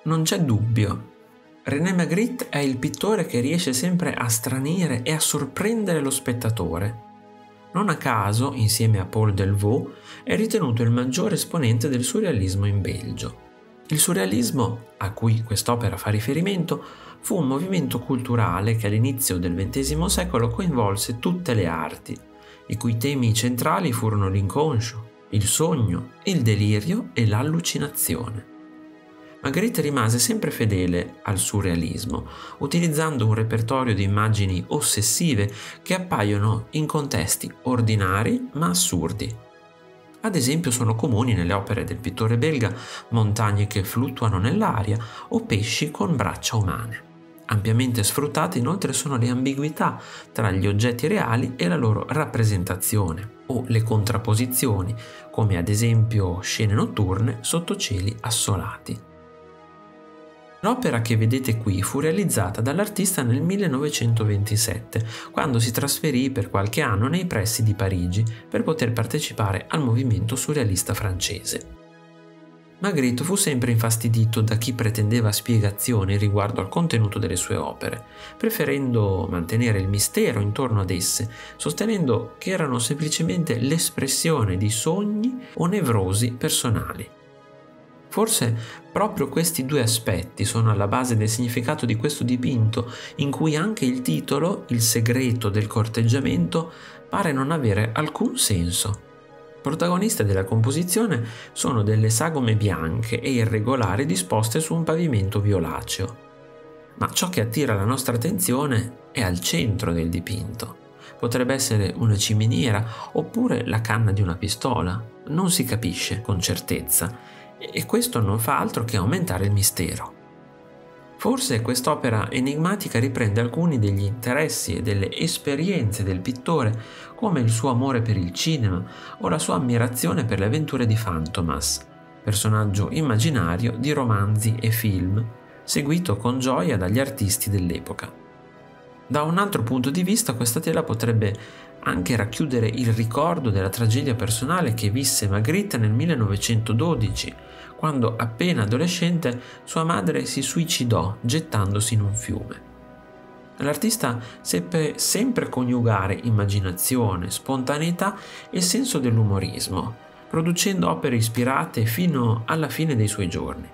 Non c'è dubbio. René Magritte è il pittore che riesce sempre a stranire e a sorprendere lo spettatore. Non a caso, insieme a Paul Delvaux, è ritenuto il maggiore esponente del surrealismo in Belgio. Il surrealismo, a cui quest'opera fa riferimento, fu un movimento culturale che all'inizio del XX secolo coinvolse tutte le arti, i cui temi centrali furono l'inconscio, il sogno, il delirio e l'allucinazione. Magritte rimase sempre fedele al surrealismo, utilizzando un repertorio di immagini ossessive che appaiono in contesti ordinari ma assurdi. Ad esempio sono comuni nelle opere del pittore belga montagne che fluttuano nell'aria o pesci con braccia umane. Ampiamente sfruttate inoltre sono le ambiguità tra gli oggetti reali e la loro rappresentazione, o le contrapposizioni, come ad esempio scene notturne sotto cieli assolati. L'opera che vedete qui fu realizzata dall'artista nel 1927, quando si trasferì per qualche anno nei pressi di Parigi per poter partecipare al movimento surrealista francese. Magritte fu sempre infastidito da chi pretendeva spiegazioni riguardo al contenuto delle sue opere, preferendo mantenere il mistero intorno ad esse, sostenendo che erano semplicemente l'espressione di sogni o nevrosi personali. Forse proprio questi due aspetti sono alla base del significato di questo dipinto, in cui anche il titolo, Il segreto del corteggiamento, pare non avere alcun senso. Protagoniste della composizione sono delle sagome bianche e irregolari disposte su un pavimento violaceo. Ma ciò che attira la nostra attenzione è al centro del dipinto. Potrebbe essere una ciminiera oppure la canna di una pistola. Non si capisce con certezza. E questo non fa altro che aumentare il mistero. Forse quest'opera enigmatica riprende alcuni degli interessi e delle esperienze del pittore, come il suo amore per il cinema o la sua ammirazione per le avventure di Fantomas, personaggio immaginario di romanzi e film, seguito con gioia dagli artisti dell'epoca. Da un altro punto di vista, questa tela potrebbe anche racchiudere il ricordo della tragedia personale che visse Magritte nel 1912, quando appena adolescente sua madre si suicidò gettandosi in un fiume. L'artista seppe sempre coniugare immaginazione, spontaneità e senso dell'umorismo, producendo opere ispirate fino alla fine dei suoi giorni.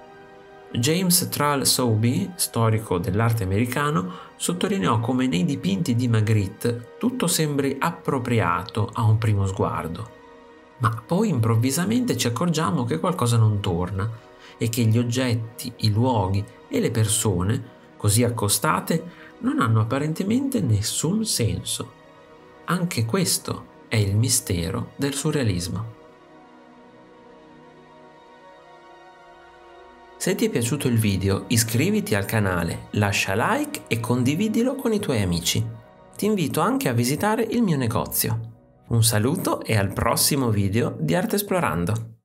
James Thrall Sowerby, storico dell'arte americano, sottolineò come nei dipinti di Magritte tutto sembri appropriato a un primo sguardo, ma poi improvvisamente ci accorgiamo che qualcosa non torna e che gli oggetti, i luoghi e le persone, così accostate, non hanno apparentemente nessun senso. Anche questo è il mistero del surrealismo. Se ti è piaciuto il video, iscriviti al canale, lascia like e condividilo con i tuoi amici. Ti invito anche a visitare il mio negozio. Un saluto e al prossimo video di Arte Esplorando!